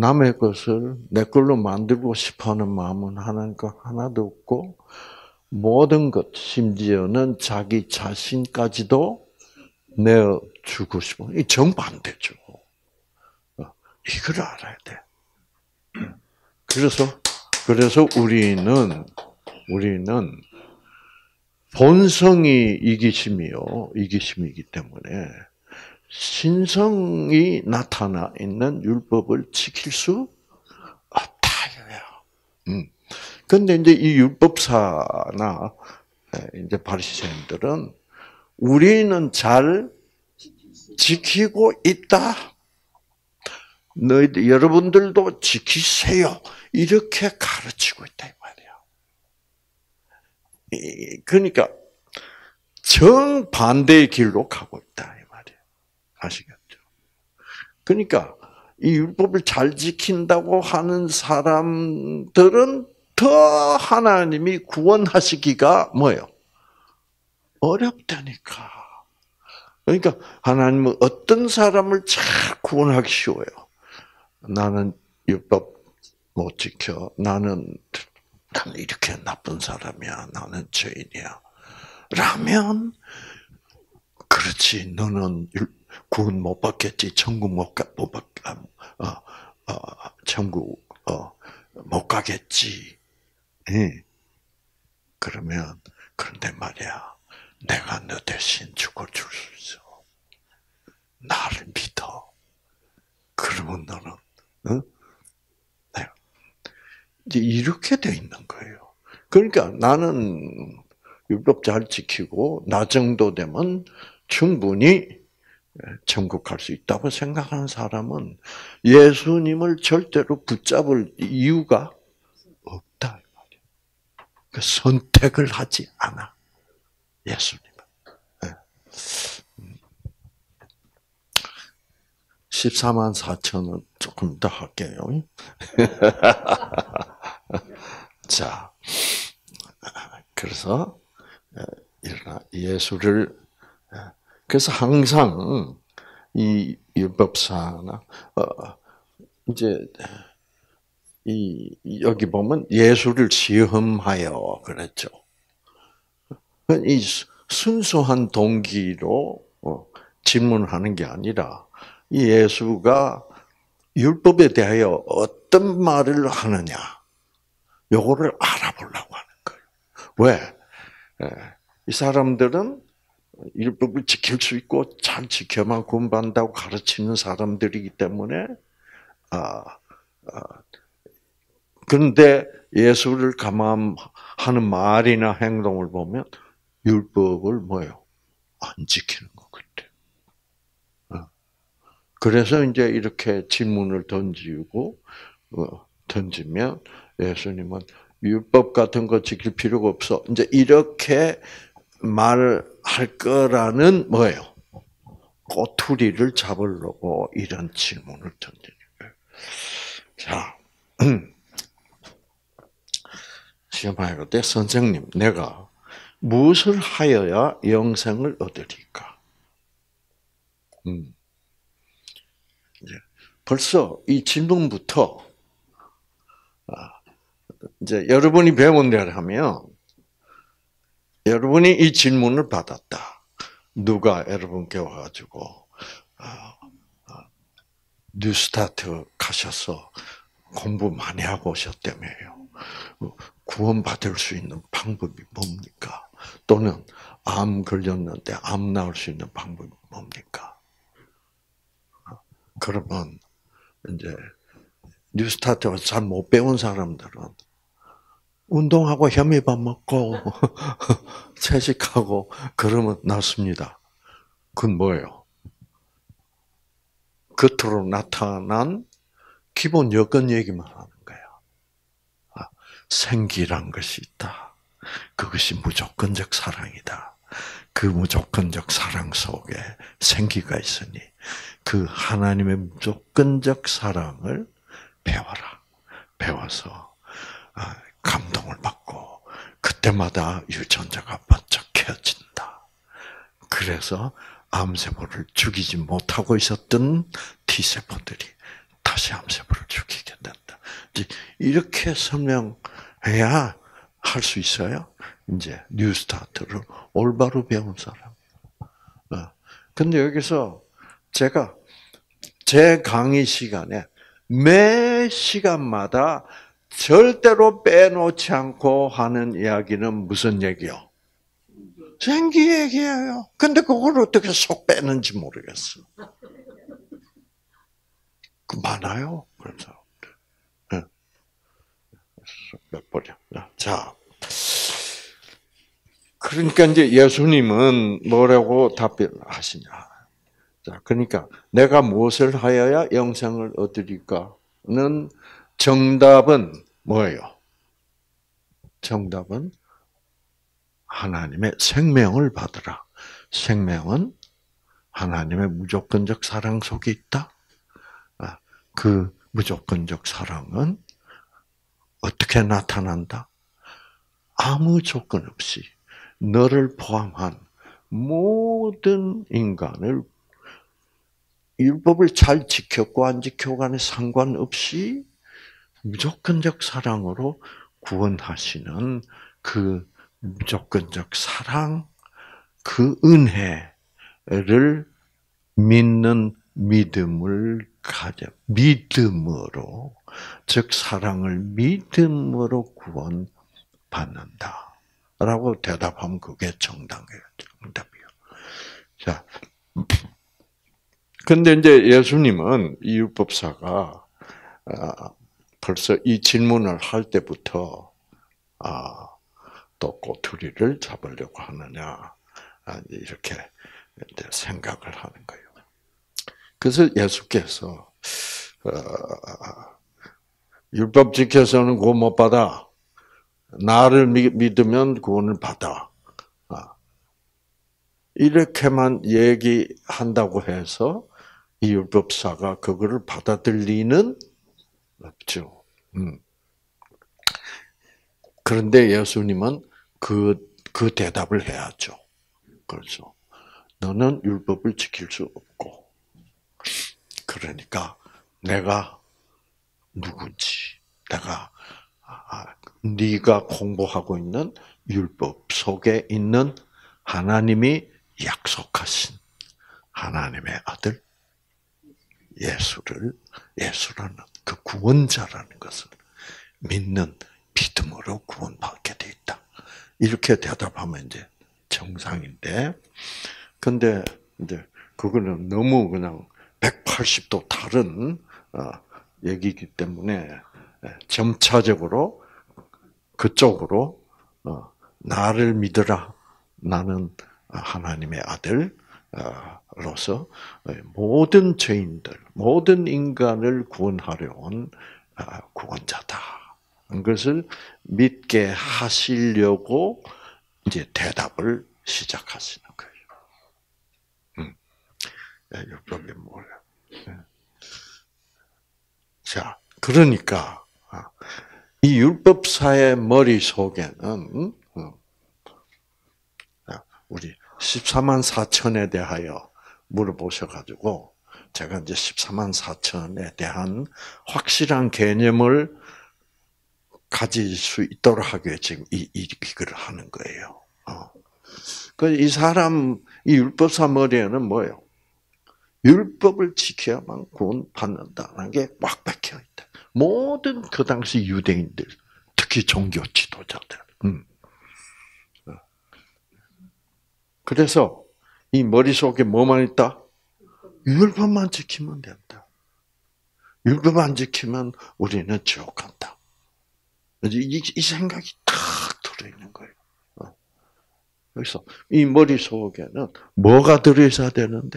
남의 것을 내 걸로 만들고 싶어하는 마음은 하나님과 하나도 없고 모든 것, 심지어는 자기 자신까지도 내어주고 싶어. 이 정반대죠. 이걸 알아야 돼. 그래서 우리는 본성이 이기심이기 때문에 신성이 나타나 있는 율법을 지킬 수 없다 이거예요. 근데 이제 이 율법사나 이제 바리새인들은 우리는 잘 지키고 있다. 여러분들도 지키세요. 이렇게 가르치고 있다 이 말이에요. 그러니까 정반대의 길로 가고 있다 이 말이에요. 아시겠죠? 그러니까 이 율법을 잘 지킨다고 하는 사람들은 더 하나님이 구원하시기가 뭐예요? 어렵다니까. 그러니까 하나님은 어떤 사람을 잘 구원하기 쉬워요. 나는 율법 못 지켜. 나는 이렇게 나쁜 사람이야. 나는 죄인이야. 라면 그렇지. 너는 구원 못 받겠지. 천국 천국 못 가겠지. 그러면 그런데 말이야. 내가 너 대신 죽어줄 수 있어. 나를 믿어. 그러면 너는 이제 이렇게 돼 있는 거예요. 그러니까 나는 율법 잘 지키고 나 정도 되면 충분히 천국 갈 수 있다고 생각하는 사람은 예수님을 절대로 붙잡을 이유가 없다. 그 선택을 하지 않아. 예수님은. 14만 4천은 조금 더 할게요. 자, 그래서 예수를 그래서 항상 이 율법사나 이제 여기 보면 예수를 시험하여 그랬죠. 이 순수한 동기로 질문하는 게 아니라 이 예수가 율법에 대하여 어떤 말을 하느냐, 요거를 알아보려고 하는 거예요. 왜? 이 사람들은 율법을 지킬 수 있고 잘 지켜만 구원받는다고 가르치는 사람들이기 때문에 그런데 예수를 감암하는 말이나 행동을 보면 율법을 뭐예요? 안 지키는 것 같아요. 그래서 이제 이렇게 질문을 던지면 예수님은 율법 같은 거 지킬 필요가 없어. 이제 이렇게 말할 거라는 뭐예요? 꼬투리를 잡으려고 이런 질문을 던지는 거예요. 자, 시험하여 때 선생님, 내가 무엇을 하여야 영생을 얻으리까? 벌써 이 질문부터 이제 여러분이 배운 대로 하면 여러분이 이 질문을 받았다. 누가 여러분께 와가지고 뉴스타트 가셔서 공부 많이 하고 오셨다며요. 구원받을 수 있는 방법이 뭡니까? 또는 암 걸렸는데 암 나을 수 있는 방법이 뭡니까? 그러면 이제 뉴스타트가 잘 못 배운 사람들은 운동하고 혐의밥 먹고 채식하고 그러면 낫습니다. 그건 뭐예요? 겉으로 나타난 기본 여건 얘기만 하는 거예요. 생기란 것이 있다. 그것이 무조건적 사랑이다. 그 무조건적 사랑 속에 생기가 있으니 그 하나님의 무조건적 사랑을 배워라. 배워서 감동을 받고 그때마다 유전자가 번쩍 켜진다. 그래서 암세포를 죽이지 못하고 있었던 T세포들이 다시 암세포를 죽이게 된다. 이렇게 설명해야 할 수 있어요. 이제 뉴스타트를 올바로 배운 사람. 근데 여기서 제가 제 강의 시간에 매 시간마다 절대로 빼놓지 않고 하는 이야기는 무슨 얘기요? 생기 얘기예요. 근데 그걸 어떻게 속 빼는지 모르겠어. 많아요. 그래서 몇 번이야. 자, 그러니까 이제 예수님은 뭐라고 답변하시냐? 자, 그러니까 내가 무엇을 하여야 영생을 얻으리까는 정답은 뭐예요? 정답은 하나님의 생명을 받으라. 생명은 하나님의 무조건적 사랑 속에 있다. 그 무조건적 사랑은 어떻게 나타난다? 아무 조건 없이 너를 포함한 모든 인간을 율법을 잘 지켰고 안 지켰고 간에 상관없이 무조건적 사랑으로 구원하시는 그 무조건적 사랑, 그 은혜를 믿는 믿음을 가져, 믿음으로, 즉 사랑을 믿음으로 구원받는다. 라고 대답하면 그게 정답이에요. 자, 근데 이제 예수님은 이 율법사가 벌써 이 질문을 할 때부터 또 꼬투리를 잡으려고 하느냐 이렇게 생각을 하는 거예요. 그래서 예수께서 율법 지켜서는 구원 못 받아. 나를 믿으면 구원을 받아. 이렇게만 얘기한다고 해서 이 율법사가 그거를 받아들이는 없죠. 그런데 예수님은 그 대답을 해야죠. 그렇죠. 너는 율법을 지킬 수 없고, 그러니까 내가 누군지, 네가 공부하고 있는 율법 속에 있는 하나님이 약속하신 하나님의 아들 예수라는 그 구원자라는 것을 믿는 믿음으로 구원받게 돼 있다. 이렇게 대답하면 이제 정상인데, 근데 이제 그거는 너무 그냥 180도 다른 얘기이기 때문에 점차적으로 그쪽으로 나를 믿으라. 나는 하나님의 아들로서 모든 죄인들, 모든 인간을 구원하려 온 구원자다. 그것을 믿게 하시려고 이제 대답을 시작하시는 거예요. 율법이 뭐예요? 자, 그러니까 이 율법사의 머릿속에는 우리 14만 4천에 대하여 물어보셔가지고 제가 이제 14만 4천에 대한 확실한 개념을 가질 수 있도록 하기 위해 지금 이걸 하는 거예요. 이 사람, 이 율법사 머리에는 뭐예요? 율법을 지켜야만 구원받는다는 게 꽉 박혀 있다. 모든 그 당시 유대인들, 특히 종교 지도자들. 그래서 이 머릿속에 뭐만 있다? 율법만 지키면 된다. 율법 안 지키면 우리는 지옥 간다. 이 생각이 딱 들어있는 거예요. 그래서 이 머릿속에는 뭐가 들어있어야 되는데?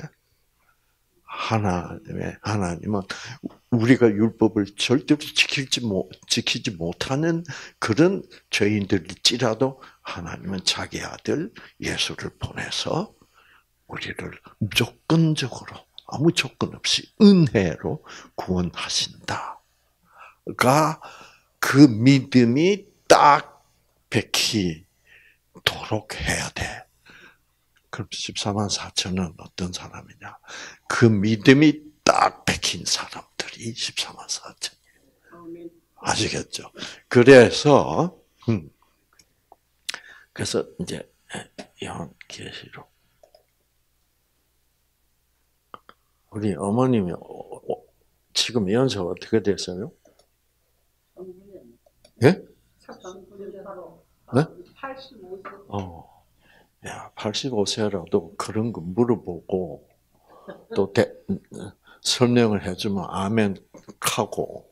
하나님은 우리가 율법을 절대로 지키지 못하는 그런 죄인들일지라도 하나님은 자기 아들 예수를 보내서 우리를 무조건적으로 아무 조건 없이 은혜로 구원하신다가 그 믿음이 딱 베키도록 해야 돼. 그럼 14만 4천은 어떤 사람이냐? 그 믿음이 딱 백힌 사람들이 14만 4천. 아시겠죠? 그래서 이제 요한계시록 우리 어머님이 지금 연세가 어떻게 됐어요? 예? 네? 85세. 야, 85세라도 그런 거 물어보고 또 설명을 해주면 아멘 하고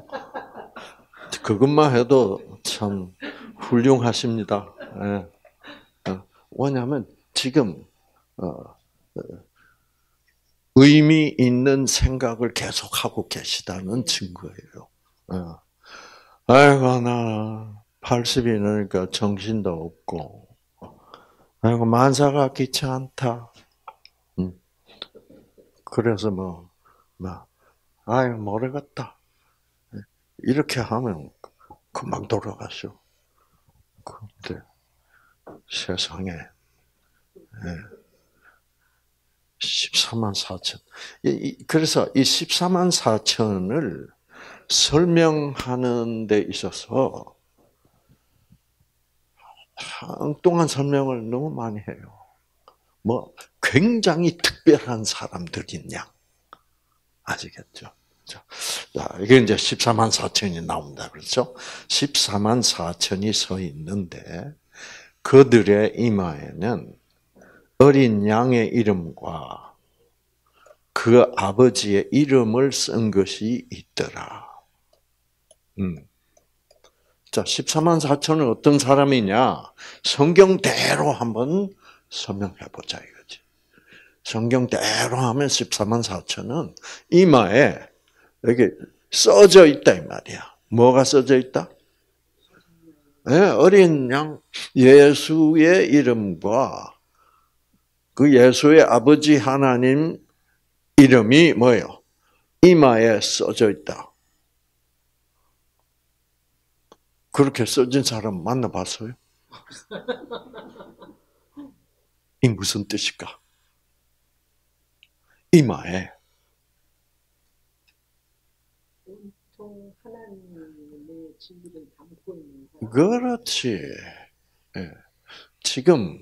그것만 해도 참 훌륭하십니다. 예. 왜냐하면 지금 의미 있는 생각을 계속하고 계시다는 증거예요. 아이고 나 80이 넘으니까 정신도 없고 아이고 만사가 귀찮다. 그래서 아이고 모르겠다. 이렇게 하면 금방 돌아가죠. 근데 세상에 14만 4천. 그래서 이 14만 4천을 설명하는 데 있어서 한동안 설명을 너무 많이 해요. 굉장히 특별한 사람들이냐. 아시겠죠? 자, 이게 이제 14만 4천이 나온다. 그렇죠? 14만 4천이 서 있는데, 그들의 이마에는 어린 양의 이름과 그 아버지의 이름을 쓴 것이 있더라. 자, 14만 4천은 어떤 사람이냐? 성경대로 한번 설명해 보자 이거지. 성경대로 하면 14만 4천은 이마에 여기 써져 있다 이 말이야. 뭐가 써져 있다? 네, 어린 양 예수의 이름과 그 예수의 아버지 하나님 이름이 뭐예요? 이마에 써져 있다. 그렇게 써진 사람 만나봤어요? 이 무슨 뜻일까? 이마에 온통 하나님의 진리를 담고 있는 사람. 그렇지. 지금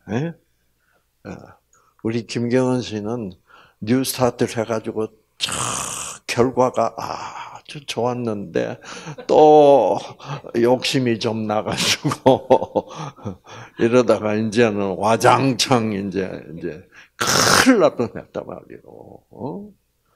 우리 김경은 씨는 뉴스타트를 해가지고 결과가 아주 좋았는데 또 욕심이 좀 나가지고 이러다가 이제는 와장창 이제 큰일 날 뻔했단 말이에요.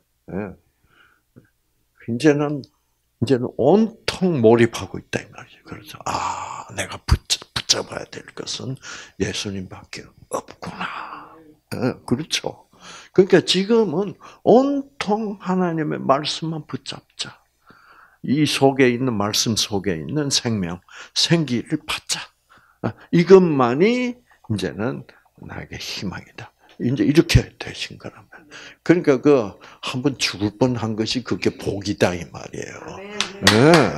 이제는 온통 몰입하고 있다 이 말이죠. 그래서 내가 붙잡아야 될 것은 예수님밖에 없구나. 그렇죠. 그러니까 지금은 온통 하나님의 말씀만 붙잡자. 이 속에 있는 말씀 속에 있는 생명, 생기를 받자. 이것만이 이제는 나에게 희망이다. 이제 이렇게 되신 거라면. 그러니까 한번 죽을 뻔한 것이 그게 복이다 이 말이에요. 네.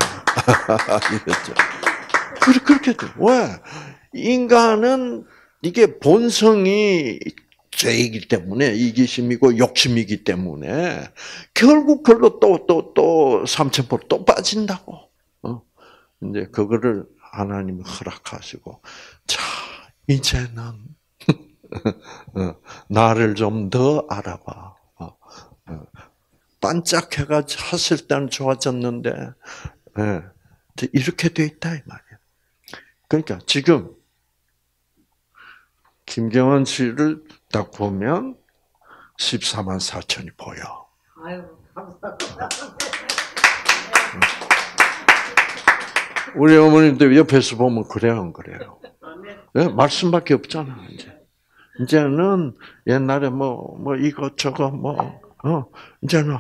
그렇게 돼. 왜? 인간은 이게 본성이 죄이기 때문에 이기심이고 욕심이기 때문에 결국 그걸로 또 삼천포로 또 빠진다고. 이제 그거를 하나님이 허락하시고 자 이제는 나를 좀 더 알아봐. 반짝해가 했을 때는 좋아졌는데 이렇게 돼 있다 이 말이야. 그러니까 지금 김경원 씨를 딱 보면 14만 4천이 보여. 아유, 감사합니다. 우리 어머님도 옆에서 보면 그래요, 안 그래요? 네? 말씀밖에 없잖아, 이제. 이제는 옛날에 이것저것 이제는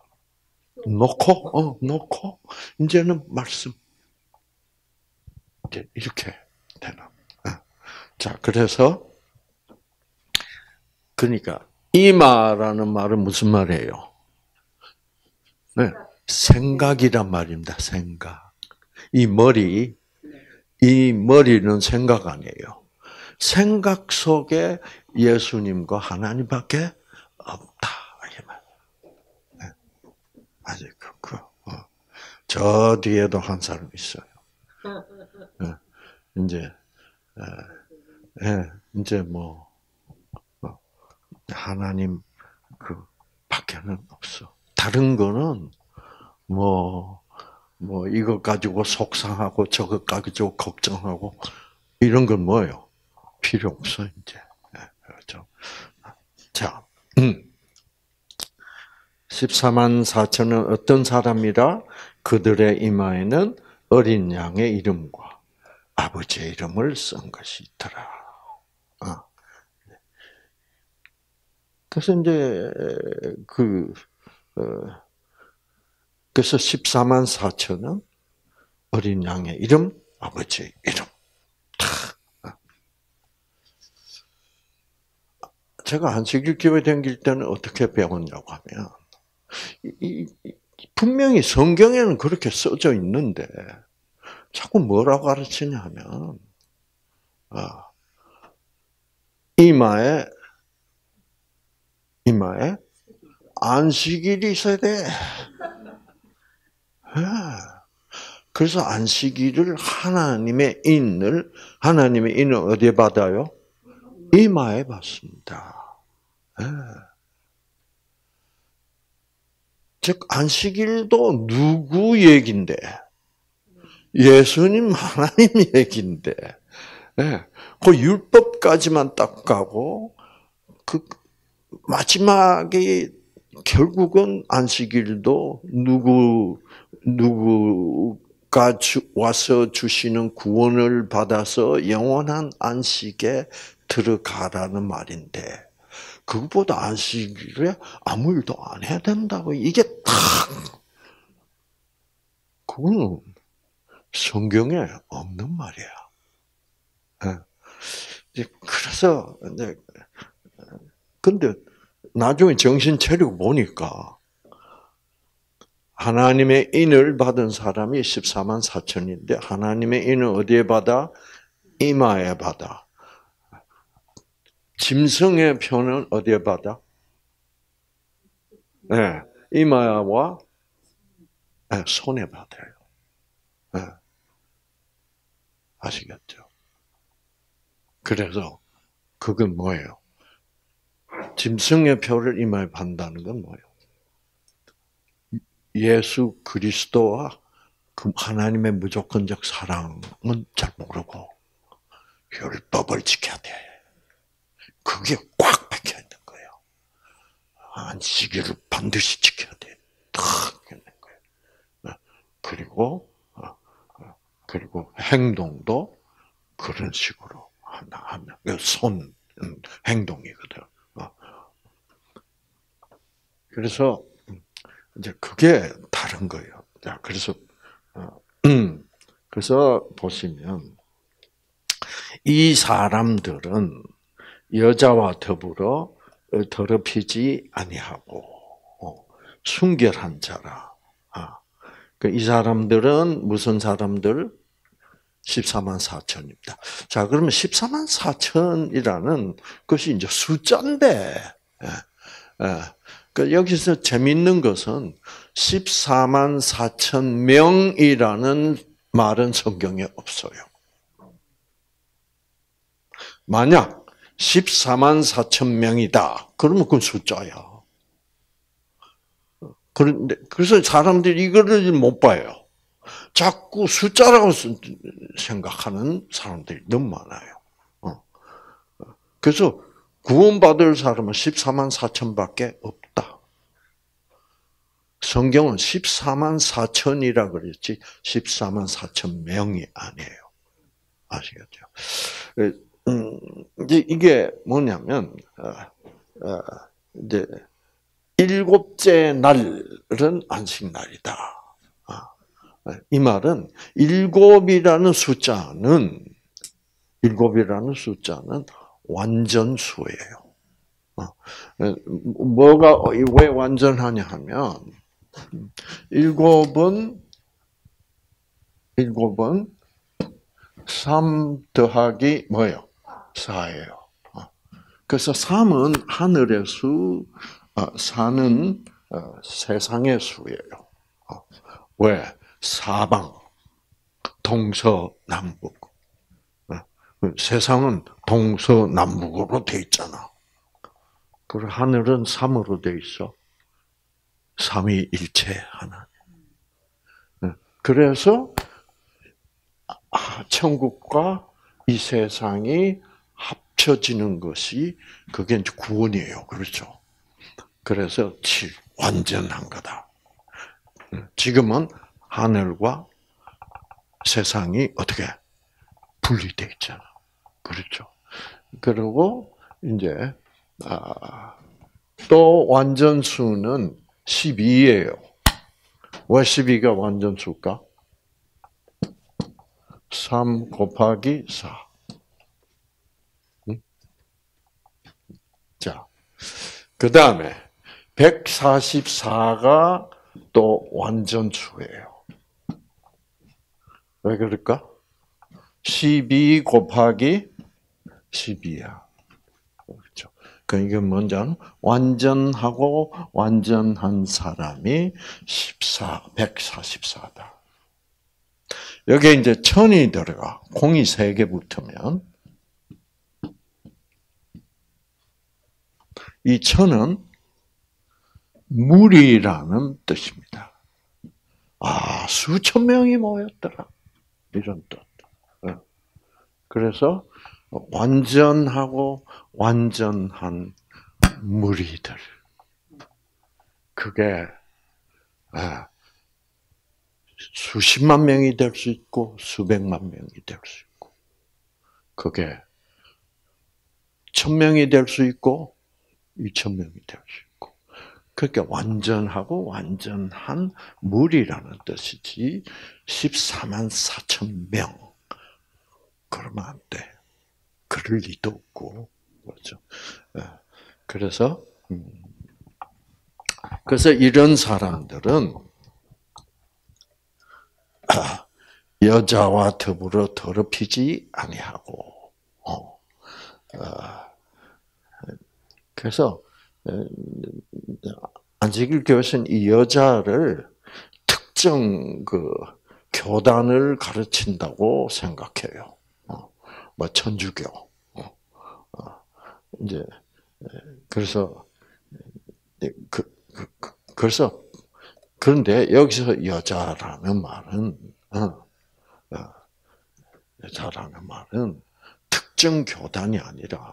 놓고, 이제는 말씀. 이제 이렇게 되나. 자, 그러니까, 이마라는 말은 무슨 말이에요? 네, 생각이란 말입니다, 생각. 이 머리는 생각 아니에요. 생각 속에 예수님과 하나님밖에 없다. 저 뒤에도 한 사람 있어요. 이제, 이제 뭐, 하나님 그 밖에는 없어. 다른 거는 뭐, 이것 가지고 속상하고 저것 가지고 걱정하고 이런 건 뭐예요? 필요 없어, 이제. 그렇죠. 자, 14만 4천은 어떤 사람이라? 그들의 이마에는 어린 양의 이름과 아버지의 이름을 쓴 것이 있더라. 그래서 이제 어, 그래서 14만 4천은 어린 양의 이름, 아버지의 이름. 제가 안식일 교회 다닐 때는 어떻게 배웠냐고 하면 분명히 성경에는 그렇게 써져 있는데 자꾸 뭐라고 가르치냐 하면 이마에 안식일이 있어야 돼. 그래서 안식일을 하나님의 인을 어디에 받아요? 이마에 받습니다. 즉 안식일도 누구 얘긴데? 예수님 하나님 얘긴데. 그 율법까지만 딱 가고 그 마지막에 결국은 안식일도 누구가 와서 주시는 구원을 받아서 영원한 안식에 들어가라는 말인데 그것보다 안식일에 아무 일도 안 해야 된다고 이게 딱 그거는 성경에 없는 말이야. 그래서 이제 근데 나중에 정신 차리고 보니까 하나님의 인을 받은 사람이 14만 4천인데 하나님의 인을 어디에 받아? 이마에 받아. 짐승의 표는 어디에 받아? 네, 이마와 손에 받아요. 네. 아시겠죠? 그래서 그건 뭐예요? 짐승의 표를 이마에 받는다는 건 뭐예요? 예수 그리스도와 그 하나님의 무조건적 사랑은 잘 모르고 율법을 지켜야 돼. 그게 꽉 박혀 있는 거예요. 안식일을 반드시 지켜야 돼. 딱 있는 거예요. 그리고 행동도 그런 식으로 하면 손 행동이거든. 그래서 이제 그게 다른 거예요. 자, 그래서 보시면 이 사람들은 여자와 더불어 더럽히지 아니하고 순결한 자라. 이 사람들은 무슨 사람들? 14만 4천입니다. 자, 그러면 14만 4천이라는 것이 이제 숫자인데, 여기서 재밌는 것은 14만 4천 명이라는 말은 성경에 없어요. 만약 14만 4천 명이다. 그러면 그건 숫자야. 그래서 사람들이 이거를 못 봐요. 자꾸 숫자라고 생각하는 사람들이 너무 많아요. 그래서 구원받을 사람은 14만 4천밖에 없다. 성경은 14만 4천이라 그랬지 14만 4천 명이 아니에요. 아시겠죠? 이게 뭐냐면 이제 일곱째 날은 안식날이다. 이 말은 일곱이라는 숫자는 완전수예요. 뭐가 왜 완전하냐 하면 일곱은 3 더하기 뭐예요? 4예요. 그래서 3은 하늘의 수, 4는 세상의 수예요. 왜? 사방, 동서남북. 세상은 동서남북으로 돼 있잖아. 그리고 하늘은 삼으로 돼 있어. 삼위일체 하나님. 그래서 천국과 이 세상이 합쳐지는 것이 그게 이제 구원이에요. 그렇죠? 그래서 완전한 거다. 지금은 하늘과 세상이 어떻게 분리돼 있잖아. 그렇죠? 그리고 이제 또 완전수는 12예요. 왜 12가 완전수일까? 3 곱하기 4. 자, 그 다음에 144가 또 완전수예요. 왜 그럴까? 12 곱하기 12야. 그렇죠. 그러니까 먼저 완전하고 완전한 사람이 144다. 여기에 이제 천이 들어가. 공이 3개 붙으면 이 천은 무리라는 뜻입니다. 수천 명이 모였더라. 이런 뜻. 그래서 완전하고 완전한 무리들. 그게 수십만 명이 될 수 있고 수백만 명이 될 수 있고 그게 1000명이 될 수 있고 2000명이 될 수 있고 그렇게 완전하고 완전한 무리라는 뜻이지 14만 4천 명 그러면 안 돼. 그럴 리도 없고 그렇죠. 그래서 이런 사람들은 여자와 더불어 더럽히지 아니하고 그래서 안식일 교회에서는 이 여자를 특정 교단을 가르친다고 생각해요. 뭐 천주교. 이제 그래서 그래서 그런데 여기서 여자라는 말은 특정 교단이 아니라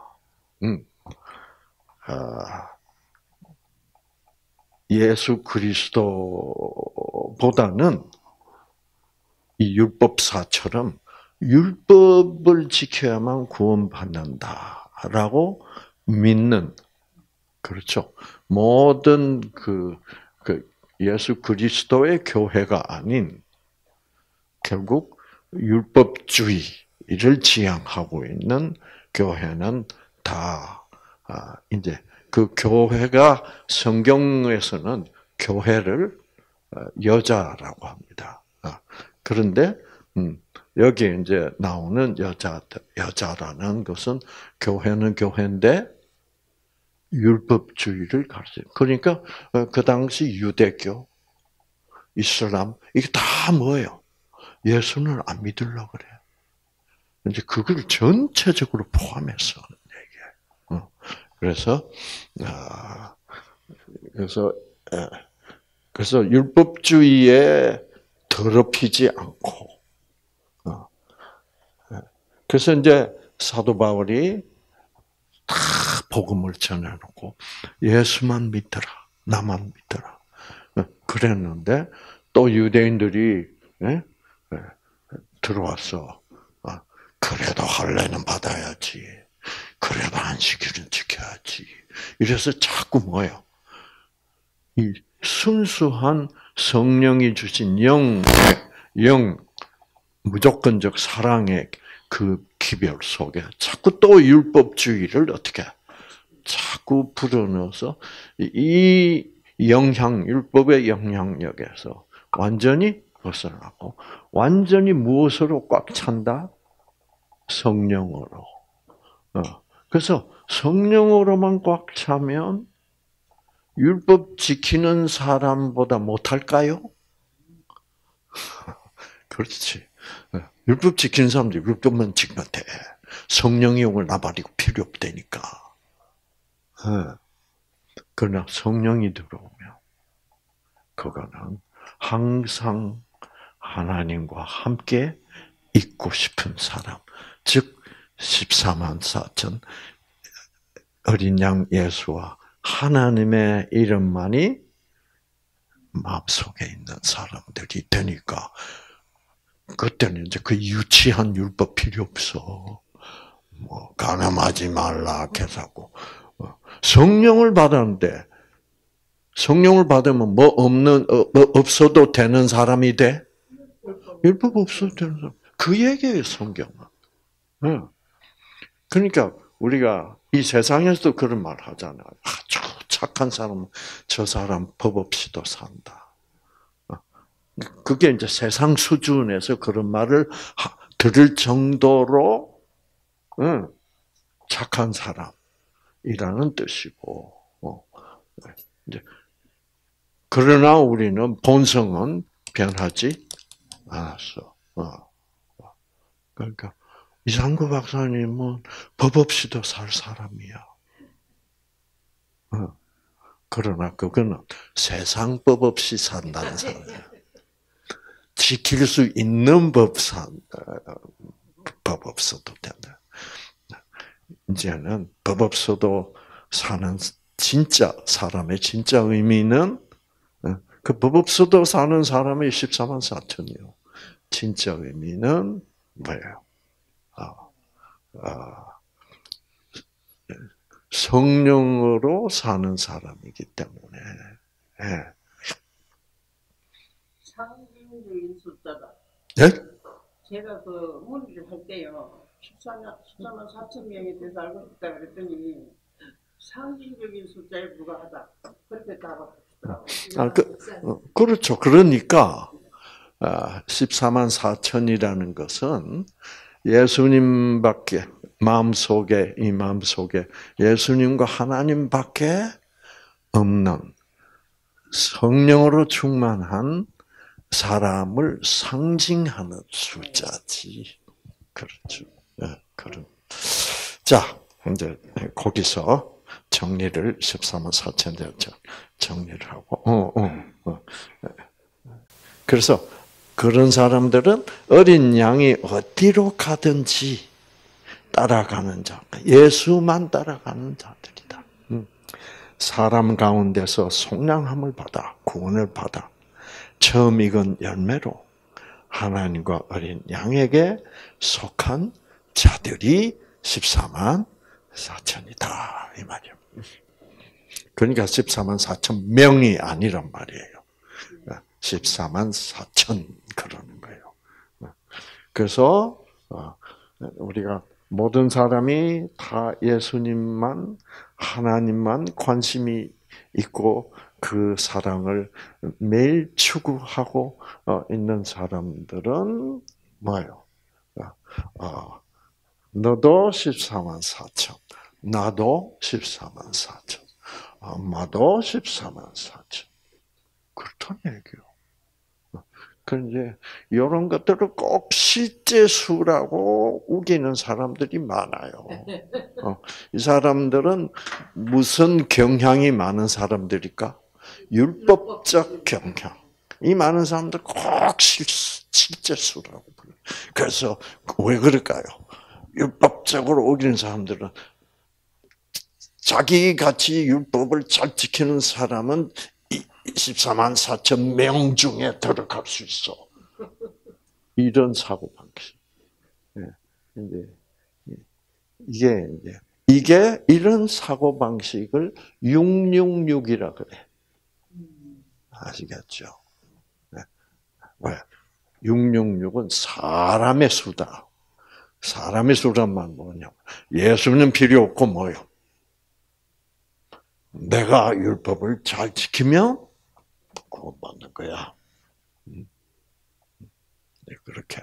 예수 그리스도보다는 이 율법사처럼 율법을 지켜야만 구원받는다라고 믿는 그렇죠. 모든 예수 그리스도의 교회가 아닌 결국 율법주의를 지향하고 있는 교회는 다 이제 그 교회가 성경에서는 교회를 여자라고 합니다. 그런데 여기에 이제 나오는 여자라는 것은 교회는 교회인데 율법주의를 가르쳐요. 그러니까 그 당시 유대교, 이슬람 이게 다 뭐예요? 예수는 안 믿으려고 그래요. 이제 그걸 전체적으로 포함해서 하는 얘기예요. 그래서 율법주의에 더럽히지 않고, 그래서 이제 사도 바울이 다 복음을 전해놓고 예수만 믿더라, 나만 믿더라. 그랬는데 또 유대인들이 들어와서 그래도 할례는 받아야지, 그래도 안식일은 지켜야지. 이래서 자꾸 뭐예요? 이 순수한 성령이 주신 무조건적 사랑의 그 기별 속에 자꾸 또 율법주의를 어떻게 자꾸 불어넣어서 이 율법의 영향력에서 완전히 벗어나고 완전히 무엇으로 꽉 찬다? 성령으로. 그래서 성령으로만 꽉 차면 율법 지키는 사람보다 못할까요? 그렇지. 율법 지키는 사람들이 율법만 지키면 돼. 성령의 영을 나발이고 필요 없다니까. 그러나 성령이 들어오면 그거는 항상 하나님과 함께 있고 싶은 사람, 즉 14만 4천 어린 양 예수와 하나님의 이름만이 마음속에 있는 사람들이 되니까 그때는 이제 그 유치한 율법 필요 없어. 뭐 가늠하지 말라 개사고 성령을 받았는데 성령을 받으면 뭐 없어도 되는 사람이 돼? 율법 없어도 되는 사람. 그 얘기예요 성경은. 그러니까 우리가 이 세상에서도 그런 말 하잖아요. 아주 착한 사람, 저 사람 법 없이도 산다. 그게 이제 세상 수준에서 그런 말을 들을 정도로 착한 사람이라는 뜻이고, 이제 그러나 우리는 본성은 변하지 않았어. 그러니까 이상구 박사님은 법 없이도 살 사람이야. 그러나 그거는 세상 법 없이 산다는 사람이야. 지킬 수 있는 법 없어도 된다. 이제는 법 없어도 사는 진짜 사람의 진짜 의미는 그 법 없어도 사는 사람이 14만 4천이요. 진짜 의미는 뭐예요? 성령으로 사는 사람이기 때문에. 상징적인 숫자다. 네? 제가 그 문의를 할 때요. 14만 4천 명에 대해서 알고 싶다 그랬더니 상징적인 숫자에 불과하다. 그렇게 답하더라고요. 그렇죠. 그러니까 14만 4천이라는 것은 예수님밖에 이 마음속에 예수님과 하나님밖에 없는 성령으로 충만한 사람을 상징하는 숫자지. 그렇죠. 그런. 자, 이제 거기서 정리를 14만 4천 정리를 하고. 그래서 그런 사람들은 어린 양이 어디로 가든지 따라가는 자, 예수만 따라가는 자들이다. 사람 가운데서 속량함을 받아 구원을 받아 처음 익은 열매로 하나님과 어린 양에게 속한 자들이 14만 4천이다 이 말이에요. 그러니까 14만 4천 명이 아니란 말이에요. 14만 4천 그러는 거예요. 그래서 우리가 모든 사람이 다 예수님만 하나님만 관심이 있고 그 사랑을 매일 추구하고 있는 사람들은 뭐예요? 너도 14만 4천, 나도 14만 4천, 엄마도 14만 4천. 그렇다는 얘기예요. 그런데 이런 것들을 꼭 실제 수라고 우기는 사람들이 많아요. 이 사람들은 무슨 경향이 많은 사람들일까? 율법적 경향. 이 많은 사람들 꼭 실제 수라고 불러요. 그래서 왜 그럴까요? 율법적으로 우기는 사람들은 자기 같이 율법을 잘 지키는 사람은 14만 4천 명 중에 들어갈 수 있어. 이런 사고 방식. 이게 이런 사고 방식을 666이라 그래. 아시겠죠? 왜? 666은 사람의 수다. 사람의 수란 말 뭐냐면 예수는 필요 없고 뭐요? 내가 율법을 잘 지키면 구원받는 거야. 그렇게.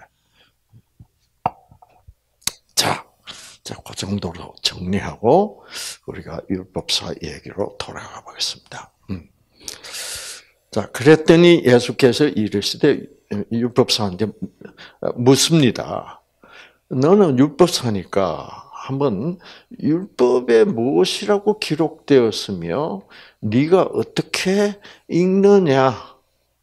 자, 그 정도로 정리하고 우리가 율법사 얘기로 돌아가 보겠습니다. 자, 그랬더니 예수께서 이르시되 율법사한테 묻습니다. 너는 율법사니까 한번 율법에 무엇이라고 기록되었으며 네가 어떻게 읽느냐라고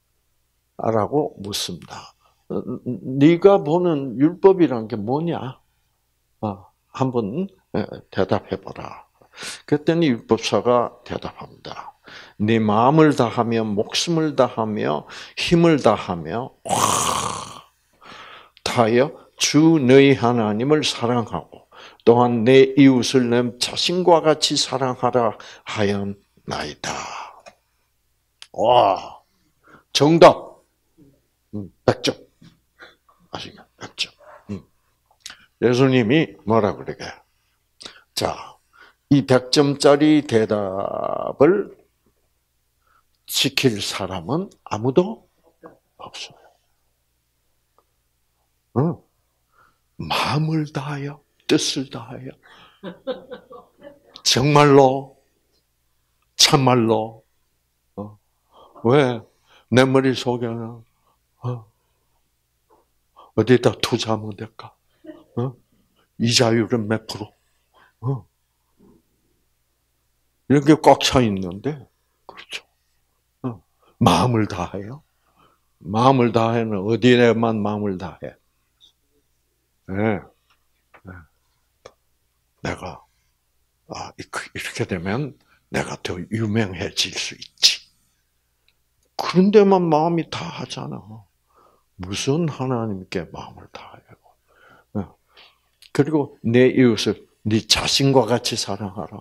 묻습니다. 네가 보는 율법이란 게 뭐냐? 한번 대답해 보라. 그랬더니 율법사가 대답합니다. 네 마음을 다하며 목숨을 다하며 힘을 다하며 다하여 주 너희 하나님을 사랑하고 또한 내 이웃을 내 자신과 같이 사랑하라 하였나이다. 와, 정답 100점. 아시죠? 100점. 예수님이 뭐라 그러게? 자, 이 100점짜리 대답을 지킬 사람은 아무도 없어요. 마음을 다하여, 뜻을 다하여, 정말로, 참말로, 왜? 내 머릿속에는, 어디다 투자하면 될까? 이자율은 몇 프로? 이렇게 꽉 차 있는데, 그렇죠. 마음을 다해요. 마음을 다해는 어디에만 마음을 다해? 네. 내가 이렇게 되면 내가 더 유명해질 수 있지. 그런 데만 마음이 다하잖아. 무슨 하나님께 마음을 다해요? 그리고 내 이웃을 네 자신과 같이 사랑하라.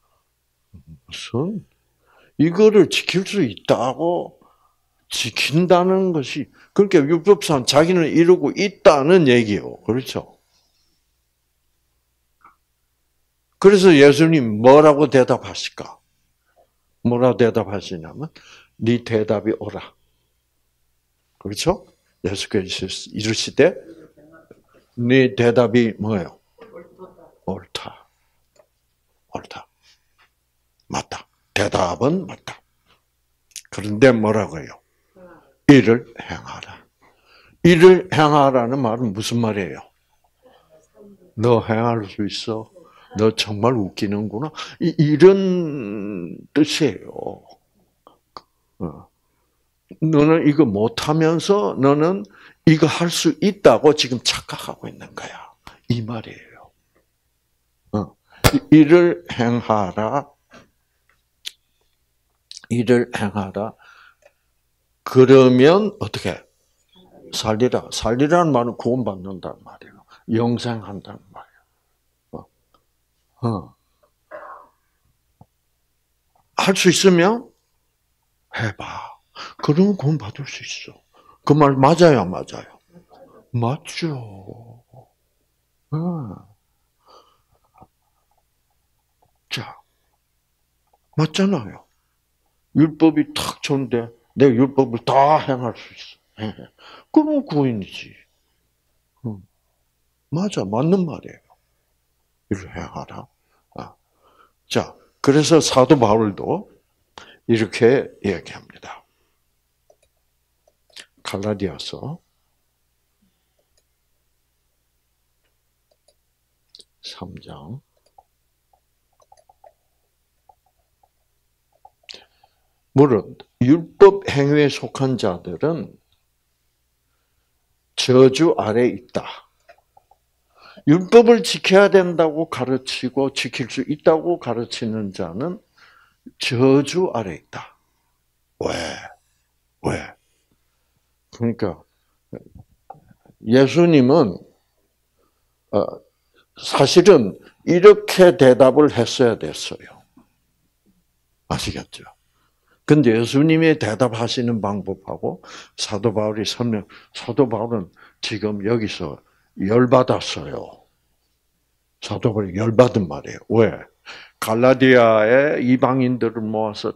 무슨 이거를 지킬 수 있다고 지킨다는 것이 그렇게 율법상 자기는 이루고 있다는 얘기요. 그렇죠? 그래서 예수님 뭐라고 대답하실까? 뭐라고 대답하시냐면 네 대답이 옳아. 그렇죠? 예수께서 이르시되 네 대답이 뭐예요? 옳다. 옳다. 맞다. 대답은 맞다. 그런데 뭐라고요? 이를 행하라. 이를 행하라는 말은 무슨 말이에요? 너 행할 수 있어? 너 정말 웃기는구나. 이런 뜻이에요. 너는 이거 못하면서 너는 이거 할 수 있다고 지금 착각하고 있는 거야. 이 말이에요. 이를 행하라. 이를 행하라. 그러면 어떻게? 살리라. 살리라는 말은 구원받는다는 말이에요. 영생한다는 말이에요. 할 수 있으면 해봐. 그러면 구원받을 수 있어. 그 말 맞아요, 맞아요? 맞죠. 자, 맞잖아요. 율법이 탁 좋은데 내 율법을 다 행할 수 있어. 그럼 구원이지. 맞아, 맞는 말이에요. 이를 행하라. 자, 그래서 사도 바울도 이렇게 얘기합니다. 갈라디아서 3장 물론 율법 행위에 속한 자들은 저주 아래 있다. 율법을 지켜야 된다고 가르치고 지킬 수 있다고 가르치는 자는 저주 아래 있다. 왜? 그러니까 예수님은 사실은 이렇게 대답을 했어야 됐어요. 아시겠죠? 근데 예수님이 대답하시는 방법하고 사도 바울이 사도 바울은 지금 여기서 열받았어요. 사도 바울이 열받은 말이에요. 왜? 갈라디아의 이방인들을 모아서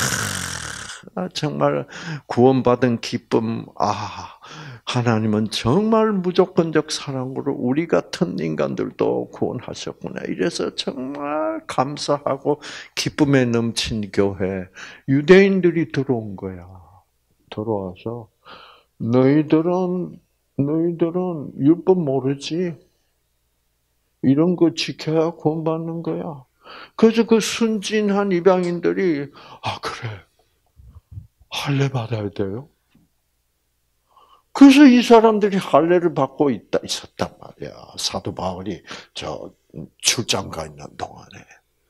정말 구원받은 기쁨, 하나님은 정말 무조건적 사랑으로 우리 같은 인간들도 구원하셨구나. 이래서 정말 감사하고 기쁨에 넘친 교회, 유대인들이 들어온 거야. 들어와서 너희들은 율법 모르지? 이런 거 지켜야 구원받는 거야. 그래서 그 순진한 이방인들이 그래 할례 받아야 돼요. 그래서 이 사람들이 할례를 받고 있었단 말이야. 사도 바울이 저 출장 가 있는 동안에.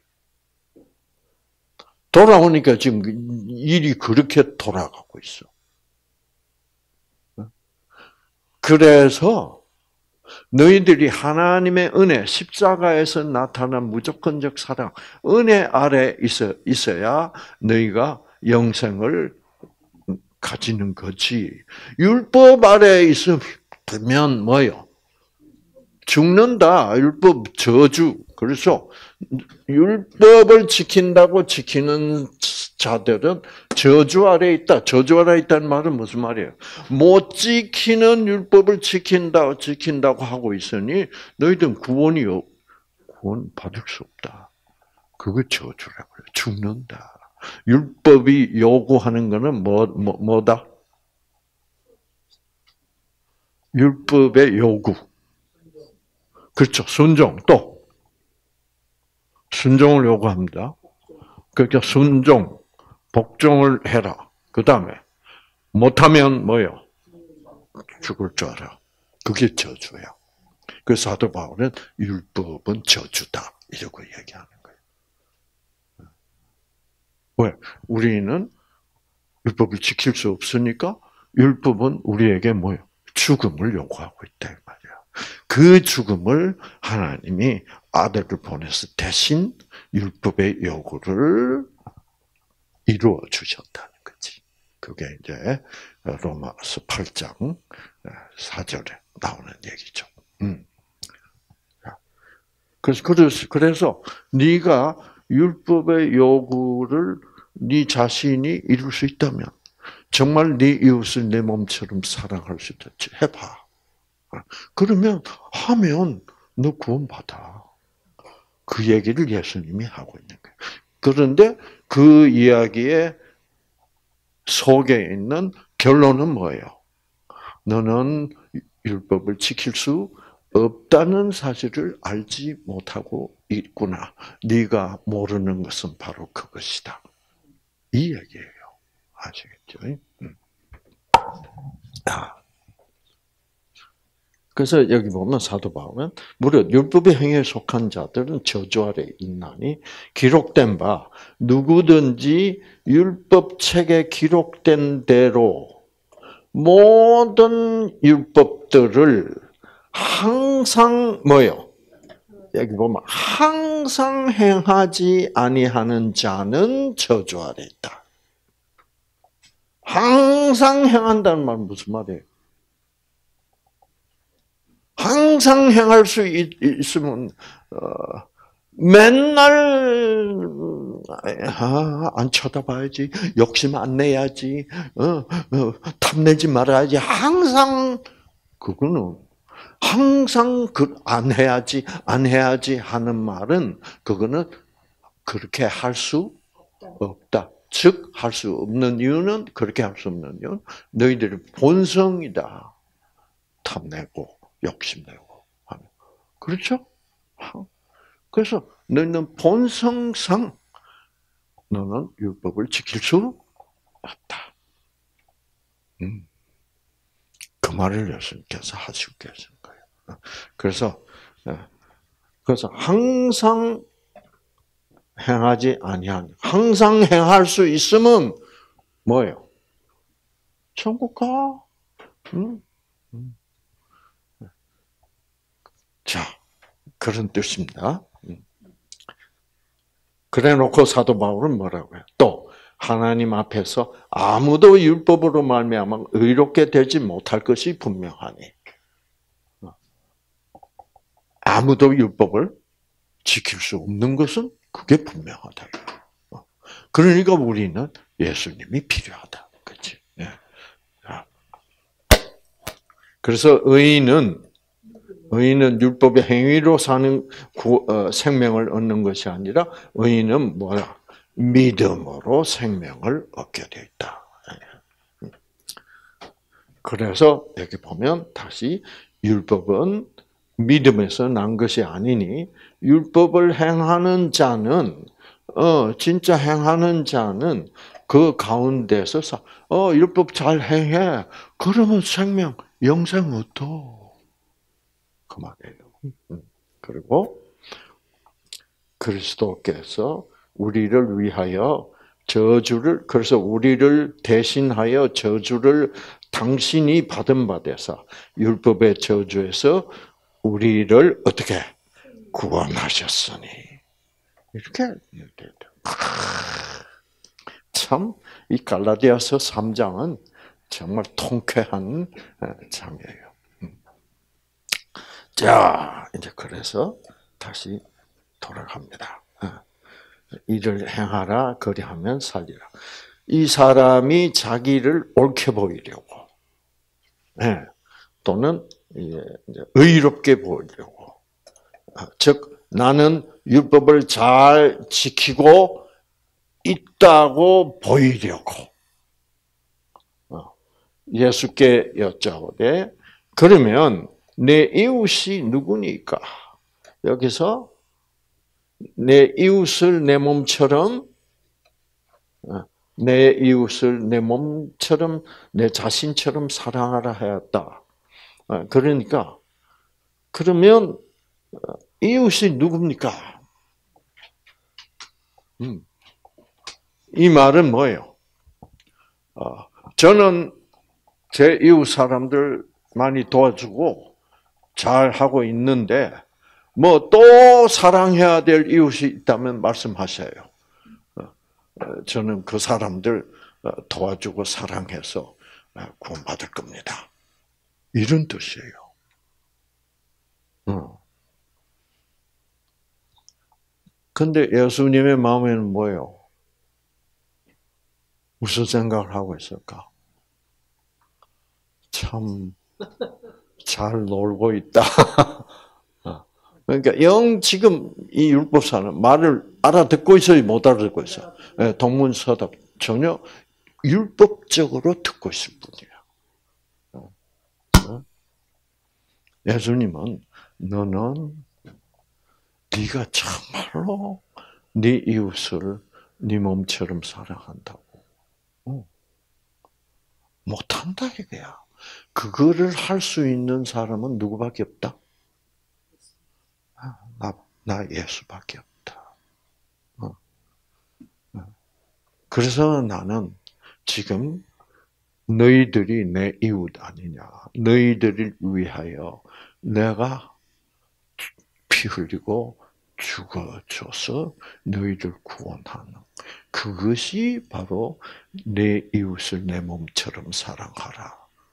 돌아오니까 지금 일이 그렇게 돌아가고 있어. 그래서 너희들이 하나님의 은혜, 십자가에서 나타난 무조건적 사랑, 은혜 아래 있어야 너희가 영생을 가지는 거지. 율법 아래 있으면 뭐요? 죽는다. 율법 저주. 그래서 율법을 지킨다고 지키는 자들은 저주 아래 있다. 저주 아래 있다는 말은 무슨 말이에요? 못 지키는 율법을 지킨다고 하고 있으니 너희들은 구원 받을 수 없다. 그거 저주라고 그래요. 죽는다. 율법이 요구하는 거는 뭐다? 율법의 요구. 그렇죠. 순종. 또 순종을 요구합니다. 그러니까 순종, 복종을 해라. 그 다음에 못하면 뭐요? 죽을 줄 알아. 그게 저주야. 그 사도 바울은 율법은 저주다. 이러고 얘기하는 거예요. 왜? 우리는 율법을 지킬 수 없으니까 율법은 우리에게 뭐요? 죽음을 요구하고 있다. 말이야. 그 죽음을 하나님이 아들을 보내서 대신 율법의 요구를 이루어 주셨다는 거지. 그게 이제 로마서 8장 4절에 나오는 얘기죠. 그래서 네가 율법의 요구를 네 자신이 이룰 수 있다면 정말 네 이웃을 내 몸처럼 사랑할 수 있지. 해봐. 그러면 하면 너 구원받아. 그 얘기를 예수님이 하고 있는 거예요. 그런데 그 이야기의 속에 있는 결론은 뭐예요? 너는 율법을 지킬 수 없다는 사실을 알지 못하고 있구나. 네가 모르는 것은 바로 그것이다. 이 얘기예요. 아시겠죠? 그래서 여기 보면 사도 바울은 무릇 율법의 행위에 속한 자들은 저주 아래 있나니 기록된 바 누구든지 율법책에 기록된 대로 모든 율법들을 항상 뭐요? 여기 보면 항상 행하지 아니하는 자는 저주 아래 있다. 항상 행한다는 말은 무슨 말이에요? 항상 행할 수 있으면 맨날 안 쳐다봐야지, 욕심 안 내야지, 탐내지 말아야지. 항상 그거는 항상 안 해야지 하는 말은 그거는 그렇게 할 수 없다. 즉 할 수 없는 이유는 그렇게 할 수 없는 이유는 너희들의 본성이다. 탐내고 욕심내고 하는. 그렇죠? 그래서 너희는 본성상 너는 율법을 지킬 수 없다. 그 말을 예수님께서 하시고 계신 거예요. 그래서 항상 행하지 아니한, 항상 행할 수 있으면 뭐예요? 천국 가. 자, 그런 뜻입니다. 그래놓고 사도 바울은 뭐라고 해요? 또 하나님 앞에서 아무도 율법으로 말미암아 의롭게 되지 못할 것이 분명하니 아무도 율법을 지킬 수 없는 것은 그게 분명하다. 그러니까 우리는 예수님이 필요하다. 그렇지? 그래서 의인은 율법의 행위로 사는 생명을 얻는 것이 아니라 의인은 뭐야? 믿음으로 생명을 얻게 되어 있다. 그래서 여기 보면 다시 율법은 믿음에서 난 것이 아니니 율법을 행하는 자는 진짜 행하는 자는 그 가운데서 율법 잘 행해. 그러면 생명 영생 얻어. 그 말이에요. 그리고 그리스도께서 우리를 위하여 그래서 우리를 대신하여 저주를 당신이 받은 바 되사 율법의 저주에서 우리를 어떻게 구원하셨으니 이렇게 참 이 갈라디아서 3장은 정말 통쾌한 장이에요. 자, 이제 그래서 다시 돌아갑니다. 이를 행하라 그리하면 살리라. 이 사람이 자기를 옳게 보이려고, 또는 의롭게 보이려고, 즉 나는 율법을 잘 지키고 있다고 보이려고 예수께 여짜오되 그러면 내 이웃이 누구니까? 여기서 내 이웃을 내 몸처럼 내 자신처럼 사랑하라 하였다. 그러니까 그러면 이웃이 누굽니까? 이 말은 뭐예요? 저는 제 이웃 사람들 많이 도와주고 잘 하고 있는데 뭐 또 사랑해야 될 이웃이 있다면 말씀하세요. 저는 그 사람들 도와주고 사랑해서 구원받을 겁니다. 이런 뜻이에요. 근데 예수님의 마음에는 뭐예요? 무슨 생각을 하고 있을까? 참 잘 놀고 있다. 그러니까 지금 이 율법사는 말을 알아듣고 있어요, 못 알아듣고 있어요? 동문서답 전혀 율법적으로 듣고 있을 뿐이야. 예수님은 너는 네가 정말로 네 이웃을 네 몸처럼 사랑한다고. 못한다 이거야. 그거를 할 수 있는 사람은 누구밖에 없다? 나 예수밖에 없다. 그래서 나는 지금 너희들이 내 이웃 아니냐. 너희들을 위하여 내가 피 흘리고 죽어줘서 너희를 구원하는 그것이 바로 내 이웃을 내 몸처럼 사랑하라.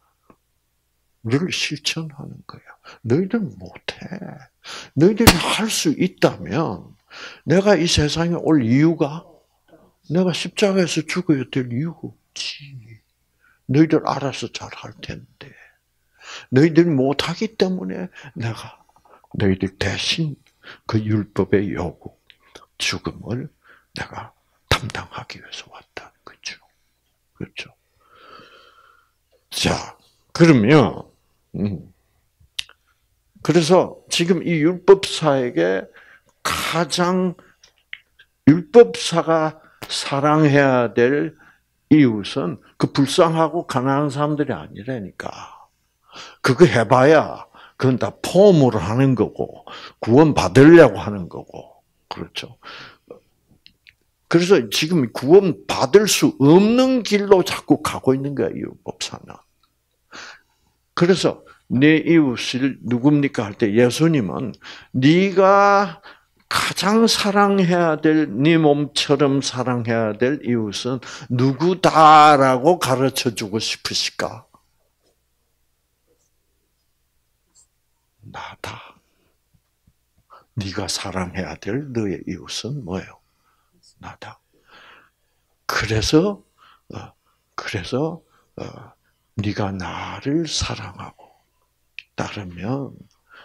를 실천하는 거야. 너희들 못해. 너희들이 할 수 있다면 내가 이 세상에 올 이유가 내가 십자가에서 죽어야 될 이유가 없지. 너희들 알아서 잘 할 텐데. 너희들이 못하기 때문에 내가 너희들 대신 그 율법의 요구, 죽음을 내가 담당하기 위해서 왔다. 그렇죠? 그렇죠? 자, 그러면 그래서 지금 이 율법사에게 가장 율법사가 사랑해야 될 이웃은 그 불쌍하고 가난한 사람들이 아니라니까. 그거 해봐야 그건 다 폼으로 하는 거고 구원 받으려고 하는 거고 그렇죠. 그래서 지금 구원 받을 수 없는 길로 자꾸 가고 있는 거야 율법사는. 그래서 내 이웃을 누굽니까 할 때 예수님은 네가 가장 사랑해야 될 네 몸처럼 사랑해야 될 이웃은 누구다라고 가르쳐주고 싶으실까? 나다. 네가 사랑해야 될 너의 이웃은 뭐예요? 나다. 그래서 네가 나를 사랑하고 따르면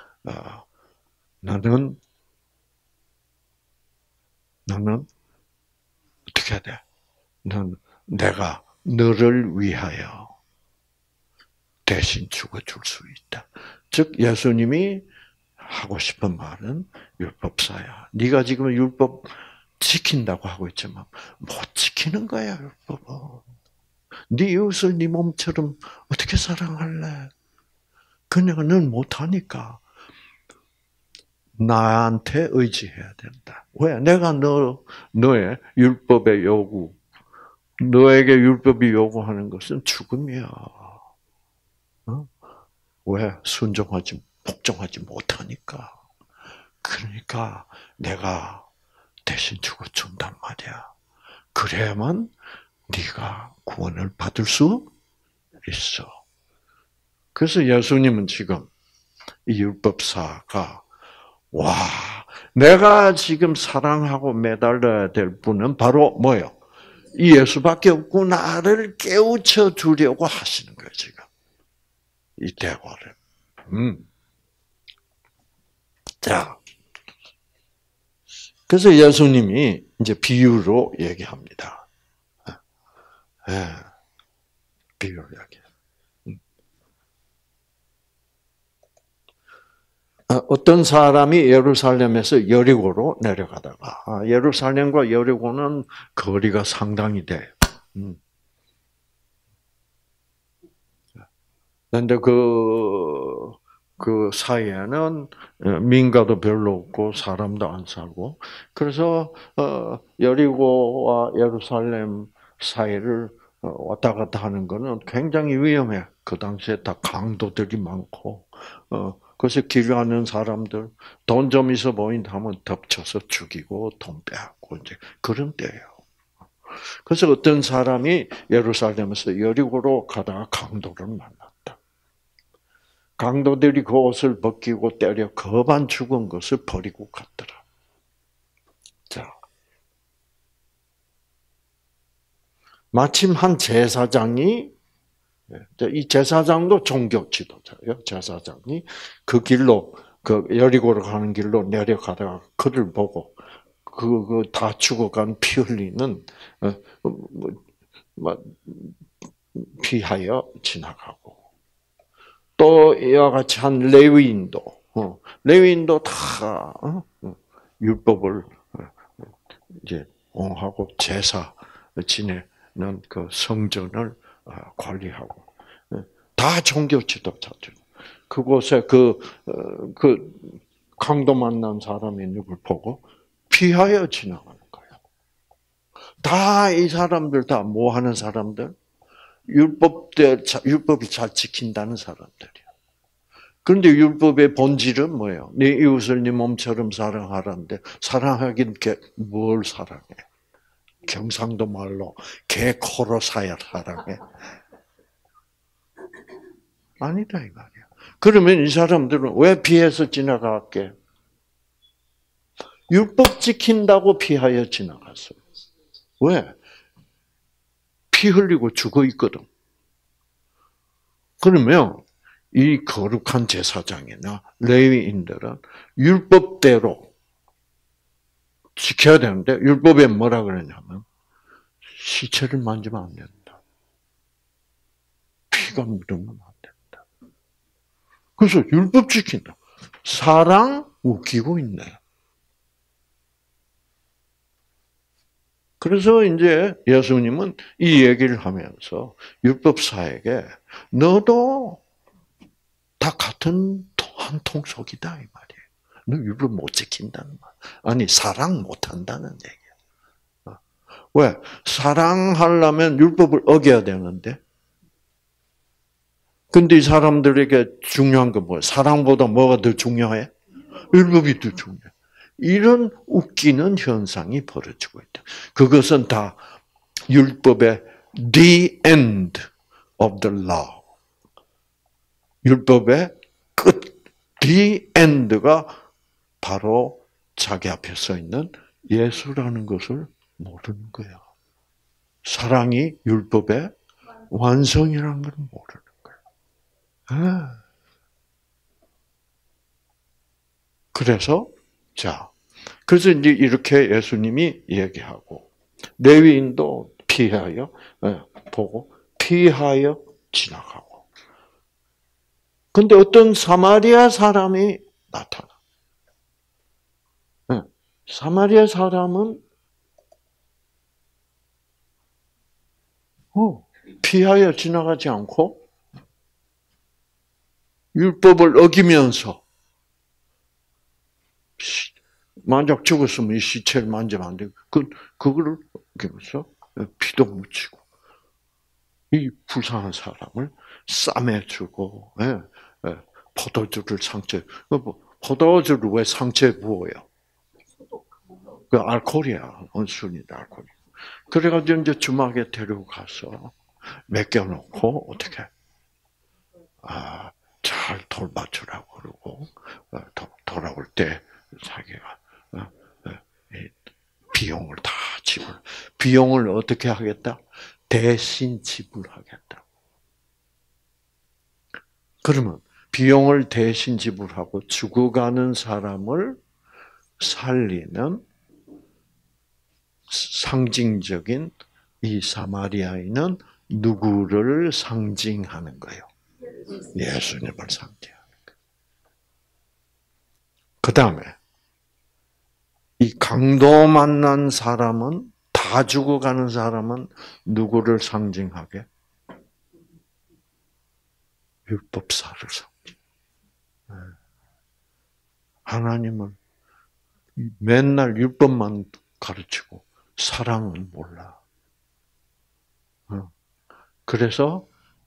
너는 어떻게 해야 돼? 내가 너를 위하여 대신 죽어줄 수 있다. 즉 예수님이 하고 싶은 말은 율법사야. 네가 지금 율법 지킨다고 하고 있지만 못 지키는 거야 율법은. 네 이웃을 네 몸처럼 어떻게 사랑할래? 그녀는 못하니까 나한테 의지해야 된다. 왜? 내가 너의 율법의 요구, 너에게 율법이 요구하는 것은 죽음이야. 어? 왜? 복종하지 못하니까. 그러니까 내가 대신 죽어준단 말이야. 그래야만 네가 구원을 받을 수 있어. 그래서 예수님은 지금 이 율법사가 와, 내가 지금 사랑하고 매달려야 될 분은 바로 뭐요? 이 예수밖에 없구나를 깨우쳐 주려고 하시는 거예요, 지금. 이 대화를. 자. 그래서 예수님이 이제 비유로 얘기합니다. 예. 비유로 얘기해요. 어떤 사람이 예루살렘에서 여리고로 내려가다가 예루살렘과 여리고는 거리가 상당히 돼. 그런데 그 사이에는 민가도 별로 없고 사람도 안 살고 그래서 여리고와 예루살렘 사이를 왔다 갔다 하는 거는 굉장히 위험해. 그 당시에 다 강도들이 많고 그래서 길 가는 사람들 돈 좀 있어 보인다 하면 덮쳐서 죽이고 돈 빼앗고 이제 그런 때예요. 그래서 어떤 사람이 예루살렘에서 여리고로 가다가 강도를 만났다. 강도들이 그 옷을 벗기고 때려 거반 죽은 것을 버리고 갔더라. 자, 마침 한 제사장이 이 제사장도 종교 지도자예요. 제사장이 그 길로 그 여리고로 가는 길로 내려가다가 그를 보고 그 다 죽어간 피 흘리는 피하여 지나가고 또 이와 같이 한 레위인도 다 율법을 이제 하고 제사 지내는 그 성전을 관리하고 다 종교 지도자들. 그곳에 그 강도 만난 사람이 누굴 보고 피하여 지나가는 거예요. 다 이 사람들 다 뭐 하는 사람들? 율법이 잘 지킨다는 사람들이야. 그런데 율법의 본질은 뭐예요? 네 이웃을 네 몸처럼 사랑하라는데 사랑하긴 뭘 사랑해? 경상도 말로 개 코로 사랑해? 아니다 이 말이야. 그러면 이 사람들은 왜 피해서 지나갈게? 율법 지킨다고 피하여 지나갔어요. 왜? 피 흘리고 죽어 있거든. 그러면 이 거룩한 제사장이나 레위인들은 율법대로 지켜야 되는데 율법에 뭐라 그러냐면 시체를 만지면 안 된다. 피가 묻으면 안 된다. 그래서 율법 지킨다. 사랑 웃기고 있네. 그래서 이제 예수님은 이 얘기를 하면서 율법사에게 너도 다 같은 한 통속이다 이 말이에요. 너 율법 못 지킨다는 말. 아니 사랑 못 한다는 얘기야. 왜? 사랑하려면 율법을 어겨야 되는데. 근데 이 사람들에게 중요한 건 뭐야? 사랑보다 뭐가 더 중요해? 율법이 더 중요해. 이런 웃기는 현상이 벌어지고 있다. 그것은 다 율법의 the end of the law. 율법의 끝, the end가 바로 자기 앞에 서 있는 예수라는 것을 모르는 거야. 사랑이 율법의 완성이라는 걸 모르는 거야. 그래서 그래서 이제 이렇게 예수님이 얘기하고 레위인도 피하여 보고 피하여 지나가고 근데 어떤 사마리아 사람이 나타나. 네. 사마리아 사람은 피하여 지나가지 않고 율법을 어기면서 만약 죽었으면 이 시체를 만지면 안 되고 그거를 어기면서 피도 묻히고 이 불쌍한 사람을 싸매주고 포도주를 상처에 포도주를 왜 상처에 부어요? 그 알코올이야. 온순이다 알코올. 그래가지고 이제 주막에 데려가서 맡겨놓고 어떻게 잘 돌봐주라고 그러고 돌아올 때 자기가 비용을 다 비용을 어떻게 하겠다? 대신 지불하겠다. 그러면 비용을 대신 지불하고 죽어가는 사람을 살리는 상징적인 이 사마리아인은 누구를 상징하는 거예요? 예수님을 상징하는 거예요. 그 다음에 이 강도 만난 사람은 다 죽어가는 사람은 누구를 상징하게? 율법사를 상징. 하나님은 맨날 율법만 가르치고 사랑은 몰라. 그래서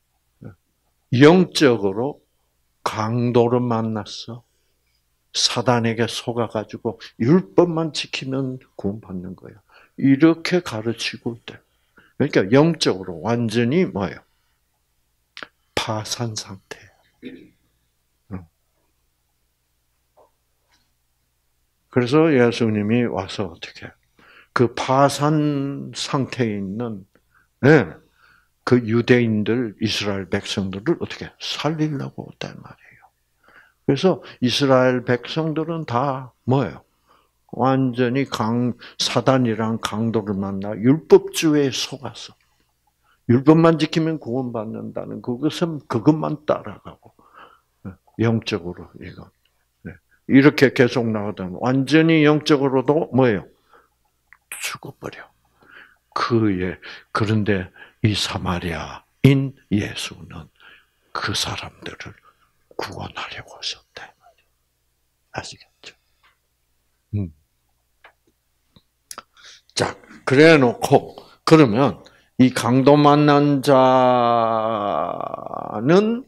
영적으로 강도를 만났어. 사단에게 속아가지고 율법만 지키면 구원받는 거야. 이렇게 가르치고 있대. 그러니까 영적으로 완전히 뭐예요? 파산 상태예요. 그래서 예수님이 와서 어떻게 그 파산 상태에 있는 그 유대인들, 이스라엘 백성들을 어떻게 살리려고 했단 말이에요. 그래서 이스라엘 백성들은 다 뭐예요? 완전히 사단이랑 강도를 만나 율법주의에 속았어. 율법만 지키면 구원받는다는 그것만 따라가고 영적으로 이거 이렇게 계속 나가다가 완전히 영적으로도 뭐예요? 죽어버려. 그런데 이 사마리아인 예수는 그 사람들을 구원하려고 하셨대. 아시겠죠? 자, 그래 놓고, 그러면 이 강도 만난 자는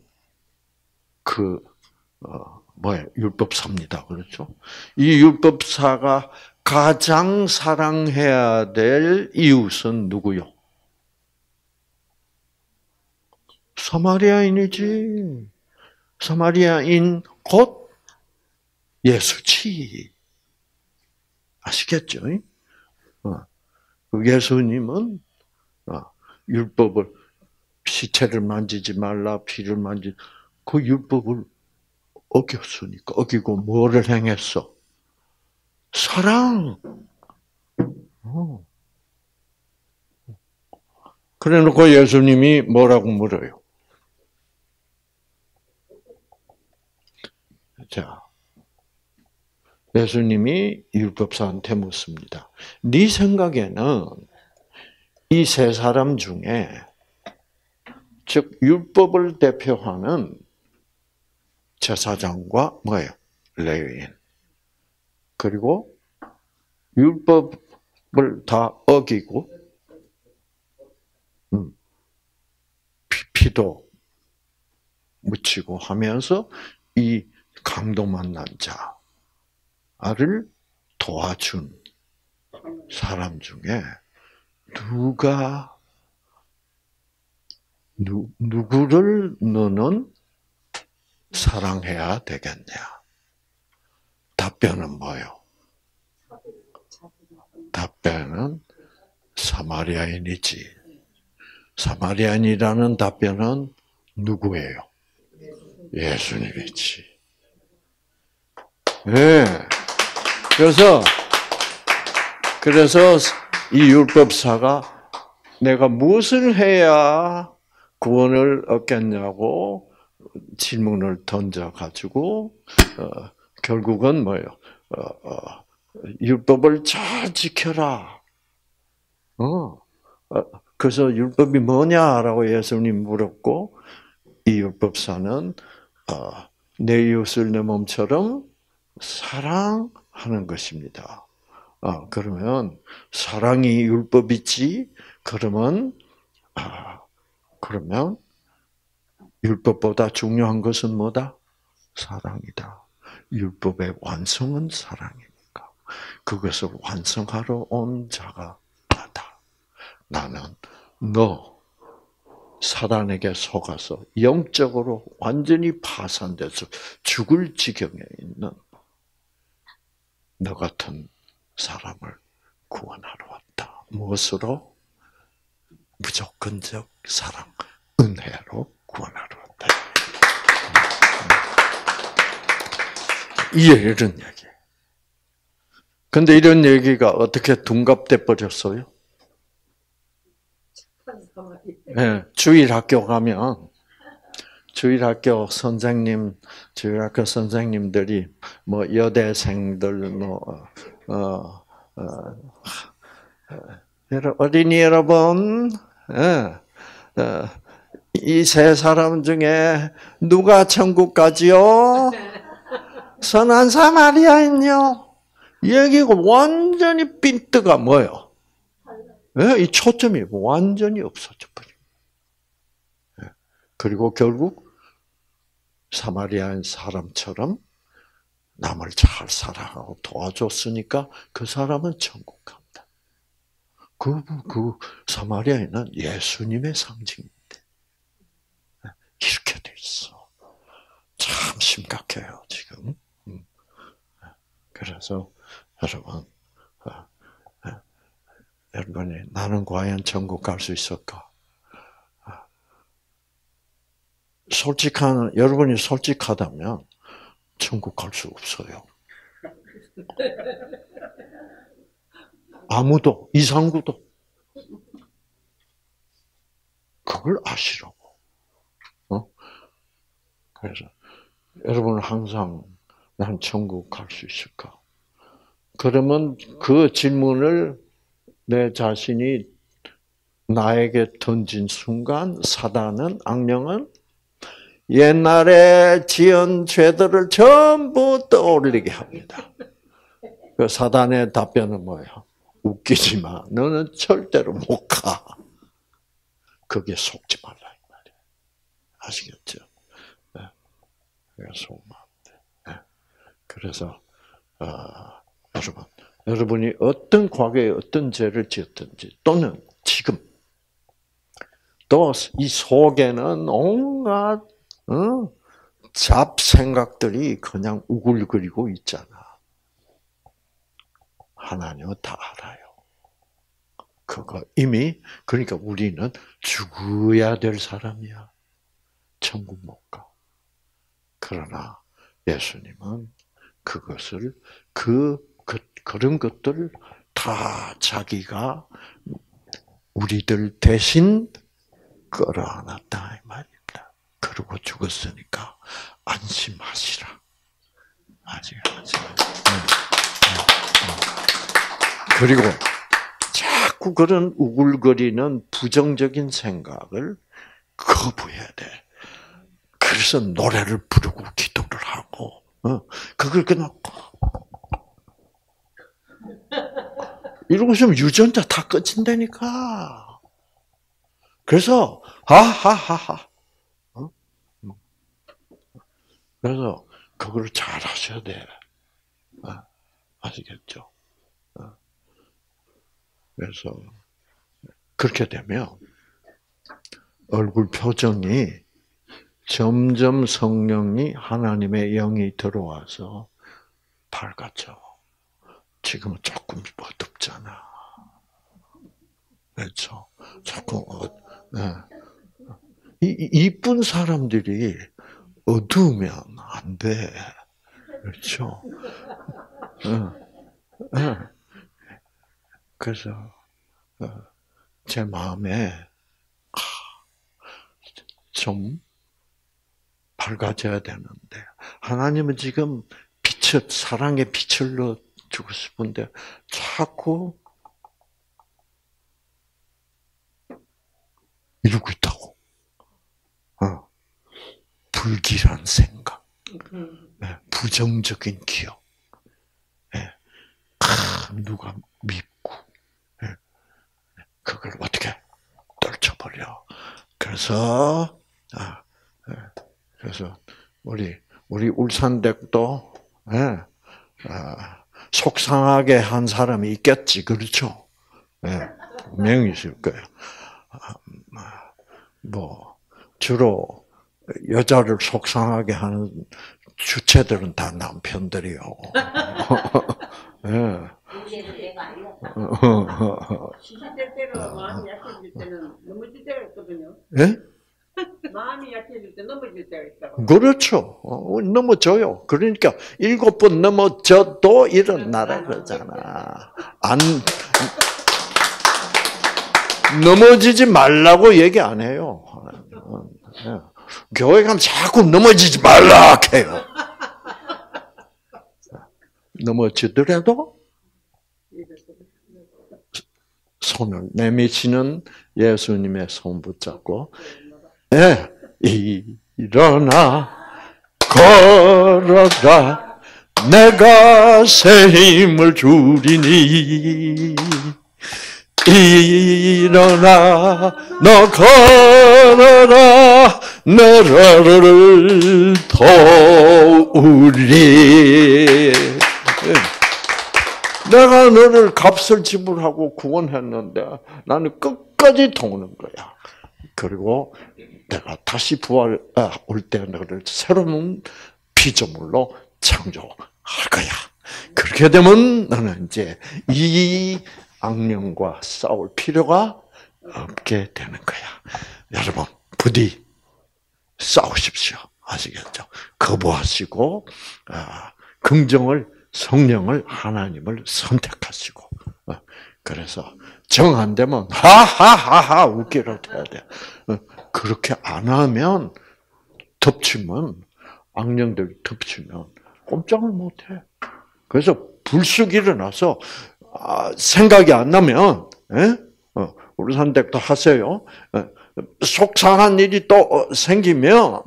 율법사입니다. 그렇죠? 이 율법사가 가장 사랑해야 될 이웃은 누구요? 사마리아인이지. 사마리아인 곧 예수지. 아시겠죠? 예수님은 율법을 시체를 만지지 말라, 피를 그 율법을 어겼으니까 어기고 뭐를 행했어? 사랑. 그래놓고 예수님이 뭐라고 물어요? 자, 예수님이 율법사한테 묻습니다. 네 생각에는 이 세 사람 중에 즉 율법을 대표하는 제사장과 뭐예요? 레위인. 그리고 율법을 다 어기고 피도 묻히고 하면서 이 강도 만난 자를 도와준 사람 중에 누구를 너는 사랑해야 되겠냐? 답변은 뭐예요? 답변은 사마리아인이지. 사마리아인이라는 답변은 누구예요? 예수님이지. 네. 그래서 이 율법사가 내가 무엇을 해야 구원을 얻겠냐고 질문을 던져가지고 결국은 뭐예요? 율법을 잘 지켜라. 그래서 율법이 뭐냐라고 예수님 물었고 이 율법사는 내 이웃을 내 몸처럼 사랑하는 것입니다. 그러면 사랑이 율법이지. 그러면 율법보다 중요한 것은 뭐다? 사랑이다. 율법의 완성은 사랑이니까. 그것을 완성하러 온 자가 나다. 나는 너 사단에게 속아서 영적으로 완전히 파산돼서 죽을 지경에 있는 너 같은 사람을 구원하러 왔다. 무엇으로? 무조건적 사랑, 은혜로 구원하러 왔다. 이런 얘기. 근데 이런 얘기가 어떻게 둔갑돼 버렸어요? 네, 주일학교 가면 주일학교 선생님들이 뭐 여대생들 어린이 여러분, 이 세 사람 중에 누가 천국 가지요? 선한 사마리아인요. 얘기가 완전히 빈트가 뭐예요? 이 초점이 완전히 없어져 버려. 그리고 결국 사마리아인 사람처럼 남을 잘 사랑하고 도와줬으니까 그 사람은 천국 갑니다. 그 사마리아인은 예수님의 상징인데 이렇게 돼 있어. 참 심각해요 지금. 그래서 여러분이 나는 과연 천국 갈 수 있을까? 여러분이 솔직하다면 천국 갈 수 없어요. 아무도, 이상구도. 그걸 아시라고. 그래서 여러분은 항상 난 천국 갈 수 있을까? 그러면 그 질문을 내 자신이 나에게 던진 순간 사단은, 악령은 옛날에 지은 죄들을 전부 떠올리게 합니다. 그 사단의 답변은 뭐예요? 웃기지 마. 너는 절대로 못 가. 거기에 속지 말라 이 말이에요. 아시겠죠? 속으면 안 돼. 그래서 여러분이 어떤 과거에 어떤 죄를 지었든지 또는 지금 또 이 속에는 온갖 잡생각들이 그냥 우글거리고 있잖아. 하나님은 다 알아요. 그거 이미 그러니까 우리는 죽어야 될 사람이야. 천국 못 가. 그러나 예수님은 그것을 그런 것들을 다 자기가 우리들 대신 끌어안았다 이 말입니다. 그러고 죽었으니까 안심하시라. 아시겠죠? 그리고 자꾸 그런 우글거리는 부정적인 생각을 거부해야 돼. 그래서 노래를 부르고 기도를 하고, 그걸 그냥 이러고 있으면 유전자 다 꺼진다니까. 그래서 하하하하. 그래서 그걸 잘 하셔야 돼. 아시겠죠? 그래서 그렇게 되면 얼굴 표정이 점점 성령이 하나님의 영이 들어와서 밝아져. 지금은 조금 어둡잖아. 그렇죠? 조금 이쁜 사람들이 어두우면 안 돼. 그렇죠? 그래서 제 마음에 좀 밝아져야 되는데 하나님은 지금 빛을 사랑의 빛을 넣어주고 싶은데 자꾸 이러고 있다고. 불길한 생각, 부정적인 기억, 누가 믿고 그걸 어떻게 떨쳐버려. 그래서 우리 울산댁도 속상하게 한 사람이 있겠지, 그렇죠? 분명히 있을 거예요. 뭐 주로 여자를 속상하게 하는 주체들은 다 남편들이요. 시시될 때로 마음이 약해질 때는 넘어질 때가 있거든요. 예? 마음이 약해질 때 넘어질 때가 있다고. 그렇죠. 넘어져요. 그러니까 7번 넘어져도 일어나라 그러잖아. 안 넘어지지 말라고 얘기 안 해요. 교회 가면 자꾸 넘어지지 말라 해요. 넘어지더라도 손을 내미시는 예수님의 손 붙잡고 일어나 걸어가 내가 새 힘을 주리니 일어나 너 걸어라 너를 도우리. 내가 너를 값을 지불하고 구원했는데 나는 끝까지 도우는 거야. 그리고 내가 다시 부활 올 때 너를 새로운 피조물로 창조할 거야. 그렇게 되면 너는 이제 이 악령과 싸울 필요가 없게 되는 거야. 여러분, 부디 싸우십시오. 아시겠죠? 거부하시고 긍정을, 성령을, 하나님을 선택하시고 그래서 정 안 되면 하하하하 웃기려 해야 돼. 그렇게 안 하면 덮치면 악령들이 덮치면 꼼짝을 못 해. 그래서 불쑥 일어나서 생각이 안 나면 우리 산댁도 하세요. 속상한 일이 또 생기면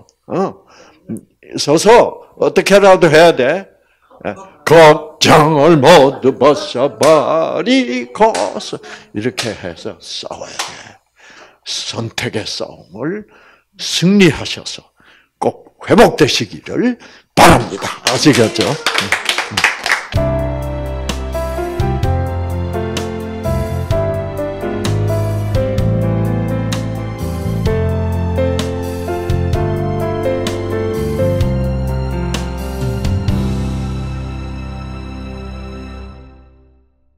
서서 어떻게라도 해야 돼. 걱정을 모두 벗어버리고서 이렇게 해서 싸워야 돼. 선택의 싸움을 승리하셔서 꼭 회복되시기를 바랍니다. 아시겠죠?